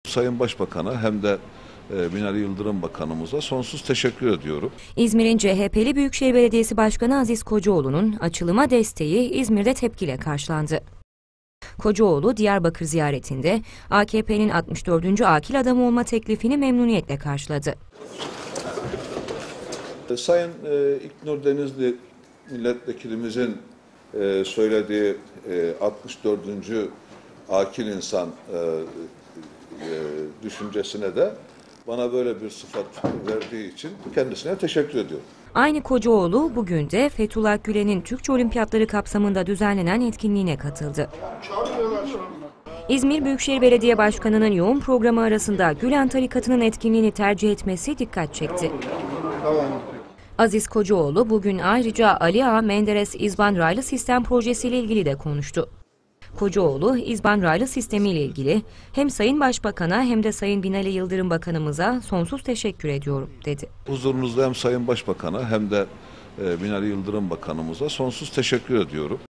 Sayın Başbakan'a hem de Binali Yıldırım Bakanımıza sonsuz teşekkür ediyorum. İzmir'in CHP'li Büyükşehir Belediyesi Başkanı Aziz Kocaoğlu'nun açılıma desteği İzmir'de tepkiyle karşılandı. Kocaoğlu, Diyarbakır ziyaretinde AKP'nin 64. akil adamı olma teklifini memnuniyetle karşıladı. Sayın İlknur Denizli milletvekilimizin söylediği 64. akil insan düşüncesine de bana böyle bir sıfat verdiği için kendisine teşekkür ediyorum. Aynı Kocaoğlu bugün de Fethullah Gülen'in Türkçe Olimpiyatları kapsamında düzenlenen etkinliğine katıldı. İzmir Büyükşehir Belediye Başkanı'nın yoğun programı arasında Gülen tarikatının etkinliğini tercih etmesi dikkat çekti. Aziz Kocaoğlu bugün ayrıca Ali Ağa Menderes İzban Raylı Sistem projesiyle ilgili de konuştu. Kocaoğlu, İzban Raylı Sistemi ile ilgili hem Sayın Başbakan'a hem de Sayın Binali Yıldırım Bakanımıza sonsuz teşekkür ediyorum, dedi. Huzurunuzda hem Sayın Başbakan'a hem de Binali Yıldırım Bakanımıza sonsuz teşekkür ediyorum.